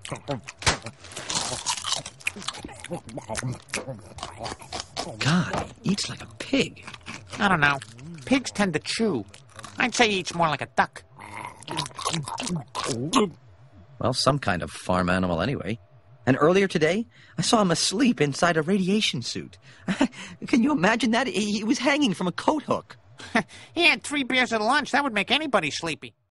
God, he eats like a pig. I don't know. Pigs tend to chew. I'd say he eats more like a duck. Well, some kind of farm animal anyway. And earlier today, I saw him asleep inside a radiation suit. Can you imagine that? He was hanging from a coat hook. He had 3 beers at lunch. That would make anybody sleepy.